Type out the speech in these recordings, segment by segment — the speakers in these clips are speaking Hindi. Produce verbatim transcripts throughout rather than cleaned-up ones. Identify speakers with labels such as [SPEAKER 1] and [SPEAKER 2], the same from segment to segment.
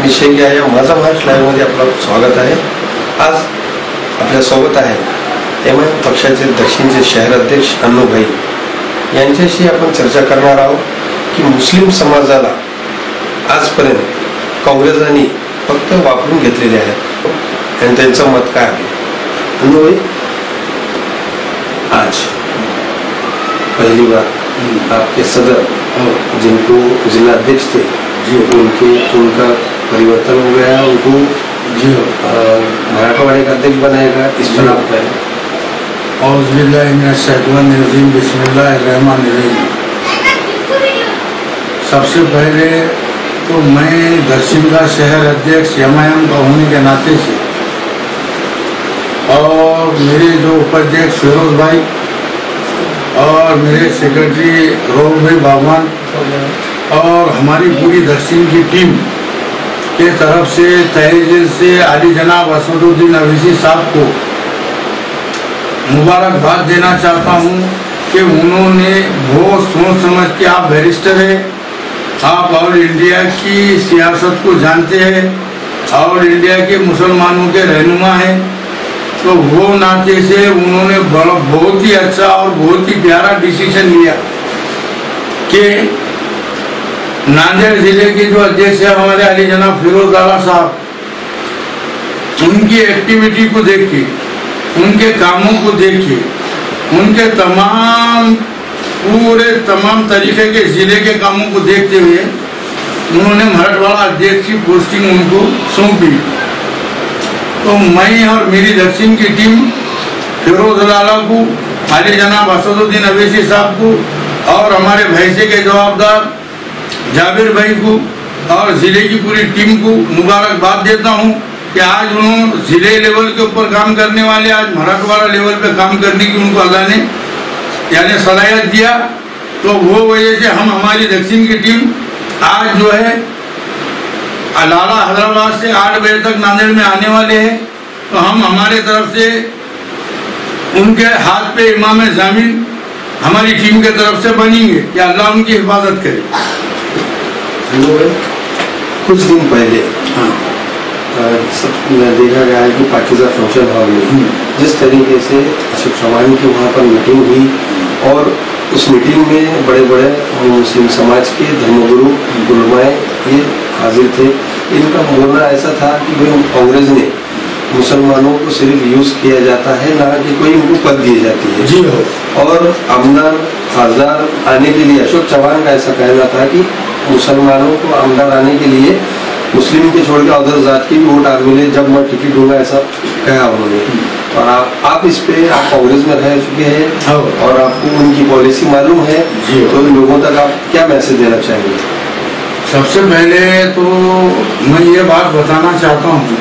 [SPEAKER 1] विषय घ्या या माझा महाराष्ट्र लाईव्हमध्ये आपलं स्वागत आहे। आज आपल्या सोबत आहे एम आय पक्षाचे दक्षिणचे शहराध्यक्ष अण्णूभाई यांच्याशी आपण चर्चा करणार आहोत की मुस्लिम समाजाला आजपर्यंत काँग्रेसाने फक्त वापरून घेतलेले आहेत आणि त्यांचं मत काय आहे। अण्णूभाई, आज पहली बार आपके सदर जिनको जिला अध्यक्ष थे जी उनके उनका परिवर्तन हो गया, उनको जी मराठवाड़े का अध्यक्ष बनाएगा इस चुनाव पर।
[SPEAKER 2] सबसे पहले तो मैं दक्षिण का शहर अध्यक्ष एम आई एम का होने के नाते से और मेरे जो उपाध्यक्ष फिरोज भाई और मेरे सेक्रेटरी रोहू भाई बागवान और हमारी पूरी दक्षिण की टीम के तरफ से तहे दिल से आली जनाब असदुद्दीन अवैसी साहब को मुबारकबाद देना चाहता हूं कि उन्होंने बहुत सोच समझ के, आप बैरिस्टर है, आप ऑल इंडिया की सियासत को जानते हैं, ऑल इंडिया के मुसलमानों के रहनुमा हैं, तो वो नाते से उन्होंने बहुत ही अच्छा और बहुत ही प्यारा डिसीजन लिया कि नांदेड़ जिले के जो अध्यक्ष है हमारे अली जनाब फिरोज आला साहब, उनकी एक्टिविटी को देख के, उनके कामों को देख के, उनके तमाम पूरे तमाम तरीके के जिले के कामों को देखते हुए उन्होंने मराठवाड़ा अध्यक्ष की पोस्टिंग उनको सौंपी। तो मैं और मेरी दक्षिण की टीम फिरोज लाला को, अली जनाब असदुद्दीन अवैसी साहब को और हमारे भैंसे के जवाबदार जाबिर भाई को और जिले की पूरी टीम को मुबारकबाद देता हूं कि आज उन्होंने जिले लेवल के ऊपर काम करने वाले आज मराठवाड़ा लेवल पे काम करने की उनको अल्लाह ने यानी सलाहियत दिया। तो वो वजह से हम हमारी दक्षिण की टीम आज जो है लाला हैदराबाद से आठ बजे तक नांदेड़ में आने वाले हैं। तो हम हमारे तरफ से उनके हाथ पे इमाम जामीन हमारी टीम के तरफ से बनेंगे कि अल्लाह उनकी हिफाजत करे।
[SPEAKER 1] कुछ दिन पहले हाँ सब देखा गया है कि पाकिजा फंक्शन हॉल में जिस तरीके से अशोक चौहान की वहाँ पर मीटिंग हुई और उस मीटिंग में बड़े बड़े मुस्लिम समाज के धर्मगुरु उलमाए ये हाजिर थे। इनका बोलना ऐसा था कि भाई कांग्रेस ने मुसलमानों को सिर्फ यूज किया जाता है, ना कि कोई उनको पद दी जाती है जी हो। और आमदार खासदार आने के लिए अशोक चौहान का ऐसा कहना था कि मुसलमानों को आमदार आने के लिए मुस्लिम के छोड़ के अदर जात की भी वोट आ मिले जब मैं टिकट दूंगा, ऐसा कहा उन्होंने। और आप आप इस पे आप कांग्रेस में रह चुके हैं और आपको उनकी पॉलिसी मालूम है, तो लोगों तक आप क्या मैसेज देना चाहेंगे?
[SPEAKER 2] सबसे पहले तो मैं ये बात बताना चाहता हूँ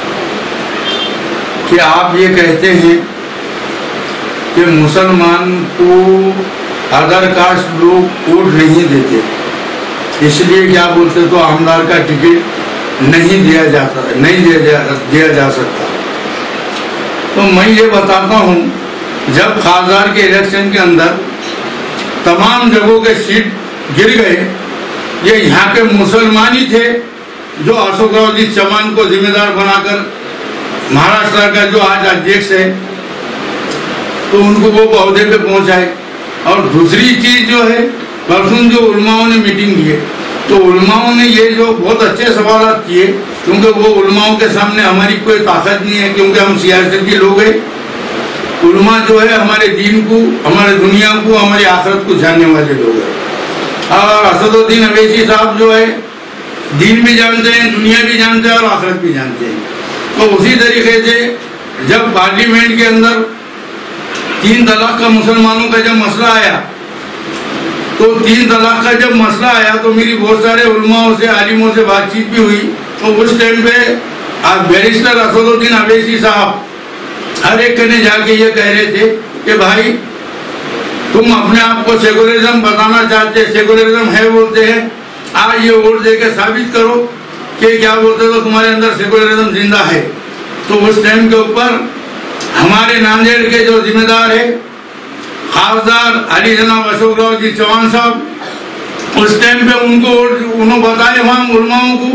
[SPEAKER 2] कि आप ये कहते हैं कि मुसलमान को अदर कास्ट लोग वोट नहीं देते, इसलिए क्या बोलते तो आमदार का टिकट नहीं दिया जाता, नहीं दिया जा, दिया जा सकता। तो मैं ये बताता हूँ, जब खासदार के इलेक्शन के अंदर तमाम जगहों के सीट गिर गए, ये यहाँ के मुसलमान ही थे जो अशोकराव जी चौहान को जिम्मेदार बनाकर महाराष्ट्र का जो आज अध्यक्ष है तो उनको वो पौधे पे पहुंचाए। और दूसरी चीज जो है, परसों जो उलमाओं ने मीटिंग की है तो उलमाओं ने ये जो बहुत अच्छे सवाल किए, क्योंकि वो उलमाओं के सामने हमारी कोई ताकत नहीं है, क्योंकि हम सियासती लोग हैं। उलमा जो है हमारे दीन को, हमारे दुनिया को, हमारी आखिरत को जानने वाले लोग हैं। और असदुद्दीन अवैसी साहब जो है दीन भी जानते हैं, दुनिया भी जानते हैं और आखिरत भी जानते हैं। तो उसी तरीके से जब पार्लियामेंट के अंदर तीन तलाक का मुसलमानों का जब मसला आया, तो तीन तलाक का जब मसला आया तो मेरी बहुत सारे उलमाओं से, आलिमों से बातचीत भी हुई। तो उस टाइम पे आज बैरिस्टर असदुद्दीन अवैसी साहब हर एक ने जाके ये कह रहे थे कि भाई तुम अपने आप को सेकुलरिज्म बताना चाहते, सेकुलरिज्म है बोलते हैं, आज ये वोट देके साबित करो कि क्या बोलते तो तुम्हारे अंदर सेकुलरिज्म जिंदा है। तो उस टाइम के ऊपर हमारे नांदेड़ के जो जिम्मेदार है खासदार अली जनाब अशोकराव जी चौहान साहब, उस टाइम पे उनको उन्होंने बताया वहाँ उलमाओं को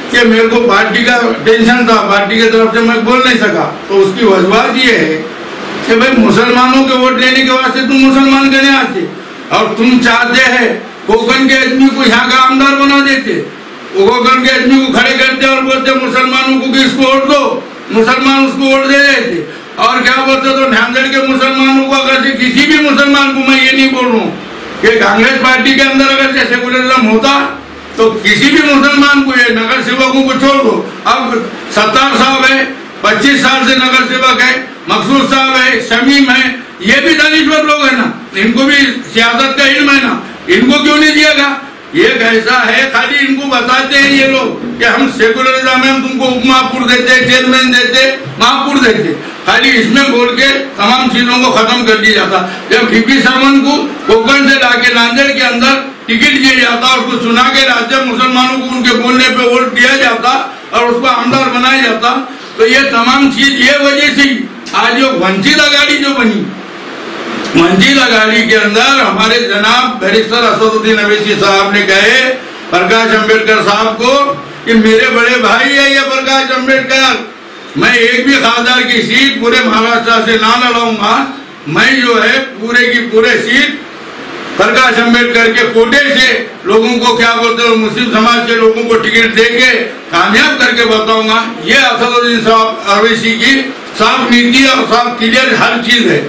[SPEAKER 2] कि मेरे को पार्टी का टेंशन था, पार्टी की तरफ से मैं बोल नहीं सका। तो उसकी वजह ये है कि भाई मुसलमानों के वोट लेने के वास्ते तुम मुसलमान करने आते और तुम चाहते हैं कोकन के आदमी को यहाँ का आमदार बना देते, कोकन के आदमी को खड़े करते और बोलते मुसलमानों को किसको वोट दो, मुसलमान उसको वोट दे देते। और क्या बोलते तो नांदेड़ के मुसलमानों को अगर से किसी भी मुसलमान को, मैं ये नहीं बोल रहा हूँ कि कांग्रेस पार्टी के अंदर अगर से सेकुलरिज्म होता तो किसी भी मुसलमान को, ये नगर सेवकों को छोड़ दो। अब सत्तार साहब है, पच्चीस साल से नगर सेवक है, मकसूद साहब है, शमीम है, ये भी दानिश्वर लोग है ना, इनको भी सियासत का इल्म है ना, इनको क्यों नहीं दिएगा? ये कैसा है, खाली इनको बताते हैं ये लोग कि हम सेकुलरिज्म में हम तुमको उप महापौर देते, चेयरमैन देते, महापौर देते, खाली इसमें बोल के तमाम चीजों को खत्म कर दिया जाता। जब वीपी सरमन को कोकण से लाके नांदेड़ के अंदर टिकट दिया जाता, उसको चुना के राज्य मुसलमानों को उनके बोलने पे वोट दिया जाता और उसको आमदार बनाया जाता, तो ये तमाम चीज ये वजह से आज जो वंचित अघाड़ी जो बनी, वंचित अघाड़ी के अंदर हमारे जनाब बैरिस्टर असदुद्दीन अवैसी साहब ने कहे प्रकाश अंबेडकर साहब को कि मेरे बड़े भाई है ये प्रकाश अंबेडकर, मैं एक भी खासदार की सीट पूरे महाराष्ट्र से ना लड़ाऊंगा, मैं जो है पूरे की पूरे सीट प्रकाश अंबेडकर के कोटे से लोगों को क्या बोलते हैं मुस्लिम समाज के लोगों को टिकट देके कामयाब करके बताऊंगा। ये असदुद्दीन साहब अवैसी की साफ नीति और साफ क्लियर हर चीज है।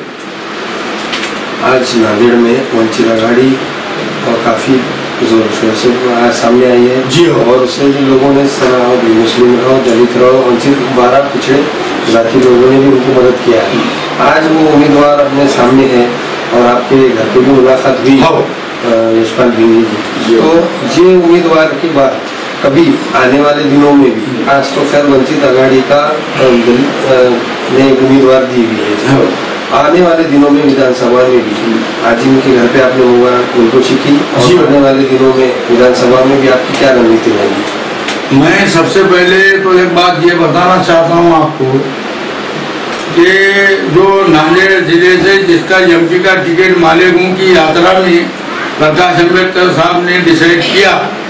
[SPEAKER 1] आज नांदेड़ में वंचित अघाड़ी और काफी जोर शोर से सामने आई है
[SPEAKER 2] जी,
[SPEAKER 1] और उसमें भी लोगों ने मुस्लिम रहो, दलित रहो, वंचित बारह पिछड़े जाति लोगों ने भी उनको मदद किया है। आज वो उम्मीदवार अपने सामने है और आपके घर पे भी मुलाकात हुई यशपाल भिंगी जी, तो ये उम्मीदवार की बात कभी आने वाले दिनों में भी, आज तो खैर वंचित अघाड़ी का ने उम्मीदवार दी हुई है, आने वाले दिनों में विधानसभा में भी आज इनके घर पे आपने हुआ उनको चिकी, और आने वाले दिनों में विधानसभा में भी आपकी क्या रणनीति रहेगी?
[SPEAKER 2] मैं सबसे पहले तो एक बात ये बताना चाहता हूँ आपको कि जो नांदेड़ जिले से जिसका एमपी का टिकट मालेगांव की यात्रा में प्रकाश अंबेडकर साहब ने डिसाइड किया,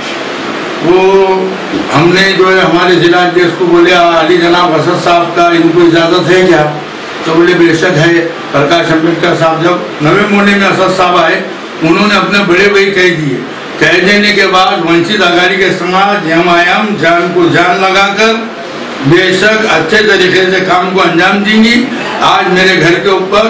[SPEAKER 2] वो हमने जो है हमारे जिला अध्यक्ष को बोले अली जनाब असद साहब का इनको इजाजत है क्या? तो बोले बेशक है। प्रकाश अंबेडकर साहब जब नवे मोहल्ले में असद साहब आए, उन्होंने अपने बड़े भाई कह दिए, कह देने के बाद वंचित अघाड़ी के समाज हम आयाम जान को जान लगाकर बेशक अच्छे तरीके से काम को अंजाम देंगी। आज मेरे घर के ऊपर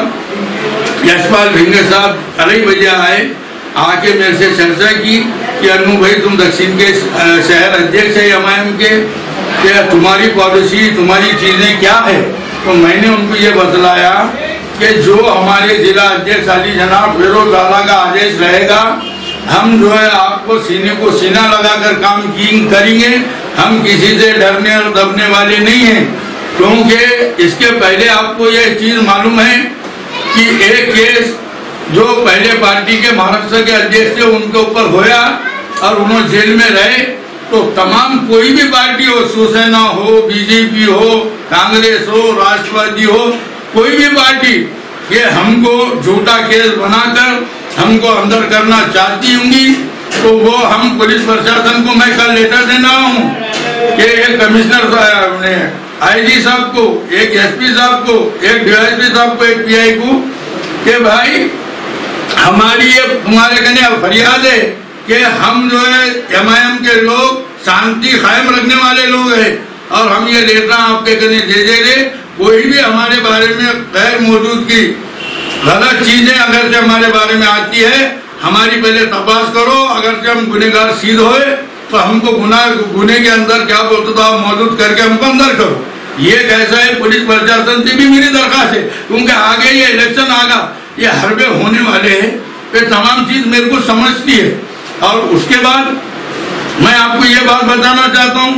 [SPEAKER 2] यशपाल भिंगे साहब अढ़ाई बजे आए, आके मेरे से चर्चा की कि अनु भाई तुम दक्षिण के शहर अध्यक्ष है एम आई एम के, क्या तुम्हारी पॉलिसी तुम्हारी चीजें क्या है? तो मैंने उनको ये बतलाया कि जो हमारे जिला अध्यक्ष अली जनाब फिरोज आला का आदेश रहेगा, हम जो है आपको सीने को सीना लगाकर काम करेंगे, हम किसी से डरने और दबने वाले नहीं हैं। क्योंकि इसके पहले आपको ये चीज मालूम है कि एक केस जो पहले पार्टी के महाराष्ट्र के अध्यक्ष थे उनके ऊपर होया और उन्होंने जेल में रहे, तो तमाम कोई भी पार्टी हो, शिवसेना हो, बीजेपी हो, कांग्रेस हो, राष्ट्रवादी हो, कोई भी पार्टी ये हमको झूठा केस बनाकर हमको अंदर करना चाहती होंगी, तो वो हम पुलिस प्रशासन को मैं कल लेटर देना हूँ कि एक कमिश्नर साहब ने आईजी साहब को, एक एसपी साहब को, एक डीवाईएसपी साहब को, एक पीआई को कि भाई हमारी ये तुम्हारे कहने फरियाद है कि हम जो है एम आई एम के लोग शांति कायम रखने वाले लोग हैं और हम ये लेटर आपके कहने दे दे रहे, कोई भी हमारे बारे में गैर मौजूदगी गलत चीजें अगर से हमारे बारे में आती है, हमारी पहले तपास करो, अगर से हम गुनहगार सिद्ध होए तो हमको गुनाह गुने के अंदर क्या बोलते तो आप मौजूद करके हमको अंदर करो। ये कैसा है, पुलिस प्रशासन से भी मेरी दरखास्त है, क्योंकि आगे ये इलेक्शन आगा, ये हरबे होने वाले हैं, ये तमाम चीज मेरे को समझती है। और उसके बाद मैं आपको ये बात बताना चाहता हूँ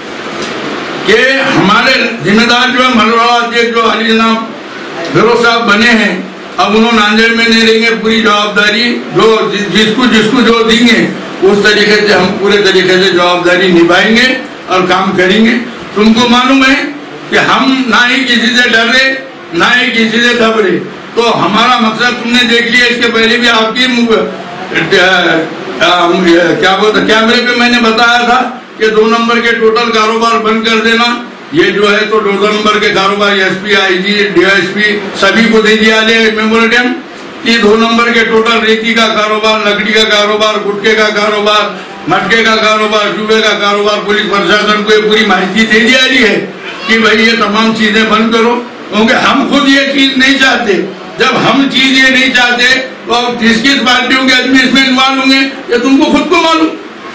[SPEAKER 2] कि हमारे जिम्मेदार जो है मलवाड़ा अध्यक्ष जो अली जनाब फिरोज साहब बने हैं, अब उन्होंने नांदेड़ में नहीं रहेंगे, पूरी जवाबदारी जो जिसको जिसको जो देंगे उस तरीके से हम पूरे तरीके से जवाबदारी निभाएंगे और काम करेंगे। तुमको मालूम है कि हम ना ही किसी से डर रहे ना ही किसी से दब रहे, तो हमारा मकसद तुमने देख लिया। इसके पहले भी आपकी क्या बोलते कैमरे पे मैंने बताया था कि कि दो नंबर के टोटल कारोबार बंद कर देना। ये जो है तो दो नंबर के कारोबार एसपी, आईजी, डीएसपी सभी को दे दिया मेमोरेंडम कि दो नंबर के टोटल रेती का कारोबार, लकड़ी का कारोबार, गुटके का कारोबार, मटके का कारोबार, चूहे का कारोबार, पुलिस प्रशासन को ये पूरी माहिती दे दी जा है कि भाई ये तमाम चीजें बंद करो, क्योंकि हम खुद ये चीज नहीं चाहते। जब हम चीज ये नहीं चाहते तो अब किस किस पार्टियों के आदमी इसमें इन्वॉल्व होंगे ये तुमको खुद को मालूम।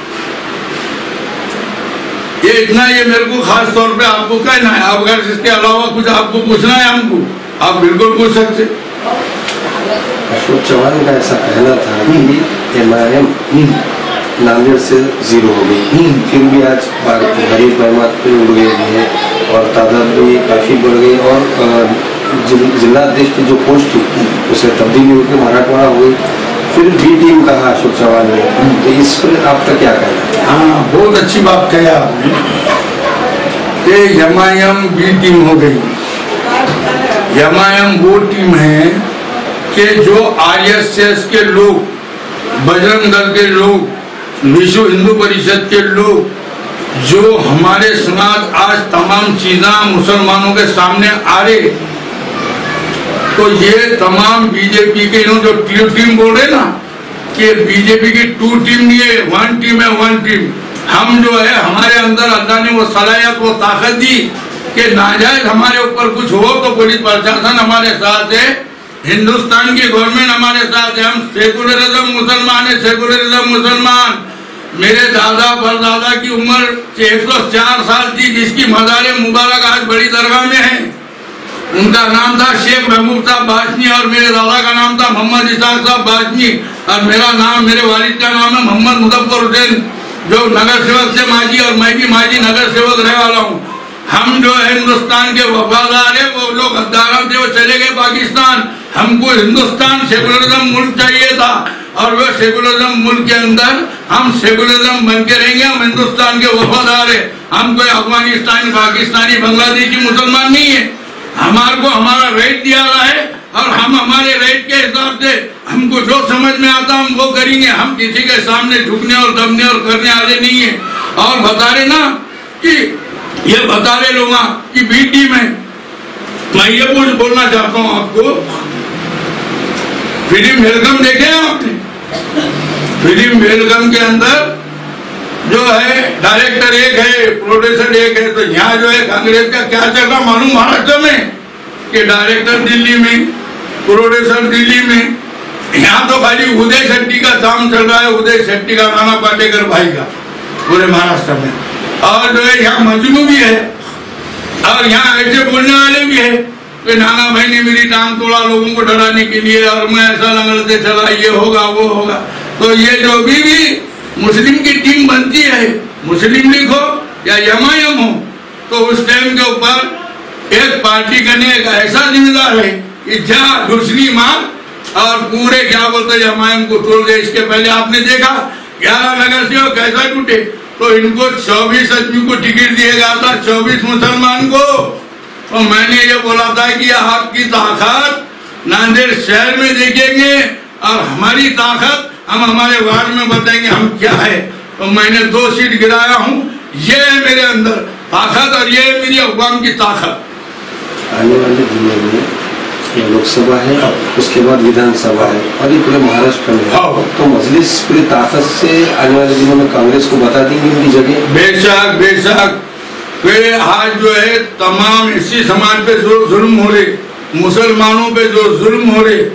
[SPEAKER 2] ये इतना ये मेरे को खास तौर पे आपको कहना है। आप अगर इसके अलावा कुछ आपको पूछना है हमको, आप बिल्कुल पूछ सकते।
[SPEAKER 1] अशोक चौहान का ऐसा कहना था कि एम आई एम नांदेड़ से जीरो हो गई, फिर भी आज बड़ी पैमाने पे उड़ गई है और तादाद भी काफ़ी बढ़ गई और जिला अध्यक्ष की जो पोस्ट थी उसे तब्दीली होकर मराठवाड़ा हो गई, फिर बी टीम कहा अशोक चौहान ने, तो इस पर आपका क्या कहना है?
[SPEAKER 2] हाँ, बहुत अच्छी बात कही आपने कि M I M B team हो गई। एम आई एम वो टीम है कि जो आर एस एस के लोग, बजरंग दल के लोग, विश्व हिंदू परिषद के लोग, जो हमारे समाज आज तमाम चीज़ा मुसलमानों के सामने आ रहे, तो ये तमाम बीजेपी के जो टू टीम बोल रहे ना कि बीजेपी की टू टीम नहीं है, वन टीम है, वन टीम। हम जो है हमारे अंदर अल्लाह ने वो सलाहियत, वो ताकत दी कि नाजायज हमारे ऊपर कुछ हो तो पुलिस प्रशासन हमारे साथ है, हिंदुस्तान की गवर्नमेंट हमारे साथ है। हम सेकुलरिज्म मुसलमान है, सेकुलरिज्म मुसलमान। मेरे दादा परदादा की उम्र एक सौ चार साल थी, जिसकी मज़ार मुबारक आज बड़ी दरगाह में है। उनका नाम था शेख महबूब साहब बाशमी और मेरे दादा का नाम था मोहम्मद इसाक साहब बाशमी और मेरा नाम, मेरे वालिद का नाम है मोहम्मद मुजफ्फर हुसैन, जो नगर सेवक से माजी और मैं भी माजी नगर सेवक रहे वाला हूँ। हम जो है हिंदुस्तान के वफादार है, वो लोग गद्दारों थे, वो चले गए पाकिस्तान। हमको हिंदुस्तान सेकुलरिज्म मुल्क चाहिए था और वह सेकुलरिज्म मुल्क के अंदर हम सेकुलरिज्म बन के रहेंगे। हम हिंदुस्तान के वफादार है, हम कोई अफगानिस्तान, पाकिस्तानी, बांग्लादेशी मुसलमान नहीं है। हमारे को हमारा राइट दिया रहा है और हम हमारे राइट के हिसाब से हमको जो समझ में आता हम वो करेंगे। हम किसी के सामने झुकने और दबने और करने वाले नहीं है। और बता रहे ना कि ये बता रहे लोग कि बी टीम है, मैं ये कुछ बोलना चाहता हूँ आपको। फिल्म वेलकम देखे आपने? फिल्म वेलकम के अंदर जो है डायरेक्टर एक है, प्रोड्यूसर एक है, तो यहाँ जो है कांग्रेस का क्या चल रहा मालूम महाराष्ट्र में कि डायरेक्टर दिल्ली में, प्रोड्यूसर दिल्ली में, यहाँ तो खाली उदय शेट्टी का काम चल रहा है, उदय शेट्टी का, नाना पाटेकर भाई का पूरे महाराष्ट्र में। और जो है यहाँ मजनू भी है और यहाँ ऐसे बोलने वाले भी है कि नाना भाई ने मेरी टांग तोड़ा लोगों को डराने के लिए और मैं ऐसा लंगड़ते चला, ये होगा वो होगा। तो ये जो भी भी मुस्लिम की टीम बनती है, मुस्लिम लीग हो या एम आई एम हो, तो उस टाइम के ऊपर एक पार्टी करने एक ऐसा जिम्मेदार है कि जहाँ दूसरी मार और पूरे क्या बोलते एम आई एम को तोड़ दे। इसके पहले आपने देखा ग्यारह नगर से कैसा टूटे, तो इनको चौबीस आदमी को टिकट दिया गया था, चौबीस मुसलमान को। तो मैंने ये बोला था कि आपकी ताकत नांदेड़ शहर में देखेंगे और हमारी ताकत हम हमारे वार्ड में बताएंगे हम क्या है। तो मैंने दो सीट गिराया हूँ, ये है मेरे अंदर ताकत और ये है मेरी अवाम की ताकत।
[SPEAKER 1] आने वाले दिनों में लोकसभा है, उसके बाद विधानसभा है और ये पूरे महाराष्ट्र में है, तो मजलिस पूरी ताकत से आने वाले दिनों में कांग्रेस को बता देंगे उनकी जगह।
[SPEAKER 2] बेशक बेशक। वे आज जो है तमाम इसी समाज पे जो जुल्म हो रहे, मुसलमानों पे जो जुल्म हो रहे,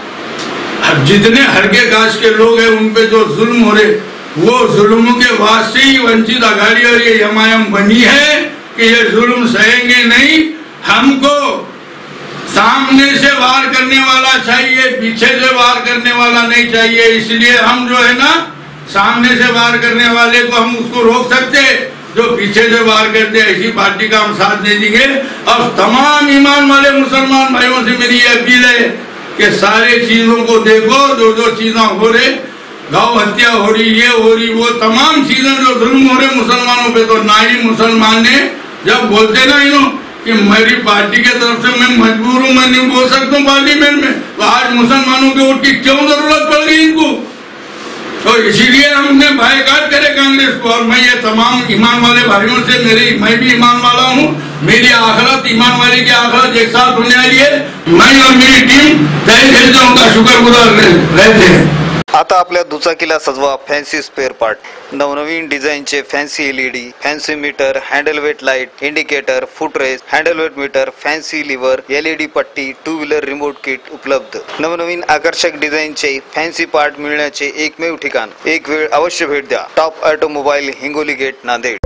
[SPEAKER 2] जितने हरके कास्ट के लोग हैं उन पे जो जुल्म हो रहे, वो जुल्म के वास्ते ही वंचित आघाड़ी और ये एम आई एम बनी है कि ये जुल्म सहेंगे नहीं। हमको सामने से वार करने वाला चाहिए, पीछे से वार करने वाला नहीं चाहिए। इसलिए हम जो है ना सामने से वार करने वाले को हम उसको रोक सकते, जो पीछे से वार करते ऐसी पार्टी का हम साथ नहीं देंगे। और तमाम ईमान वाले मुसलमान भाइयों से मेरी ये अपील है कि सारे चीजों को देखो, जो जो चीजें हो रहे, गौ हत्या हो रही, ये हो रही, वो तमाम चीजें जो जुल्म हो रहे मुसलमानों पे, तो ना ही मुसलमान ने जब बोलते ना इन्हों कि मेरी पार्टी के तरफ से मैं मजबूर हूँ, मैं नहीं बोल सकता हूँ पार्लियामेंट में, तो आज मुसलमानों के वोट की क्यों जरूरत पड़ गई इनको? तो इसीलिए हमने बायकॉट करे कांग्रेस को। और मैं ये तमाम ईमान वाले भाइयों से, मेरी मैं भी ईमान वाला हूँ, मेरी आखिरत ईमान वाले की आखिरत एक साथ होने वाली है। मैं और मेरी टीम तहे दिल से उनका शुक्रगुजार रहते हैं।
[SPEAKER 3] आता आपल्या दुचाकीला सजवा फॅन्सी स्पेअर पार्ट। नवनवीन डिझाईनचे fancy LED, fancy meter, handle weight light, indicator, footrest, handle weight meter, fancy lever, LED पट्टी, टू व्हीलर रिमोट किट उपलब्ध। नवनवीन आकर्षक डिझाईनचे फॅन्सी पार्ट मिळण्याचे एकमेव ठिकाण। एक वेळ अवश्य भेट द्या। Top automobile, Hingoli gate, Nanded.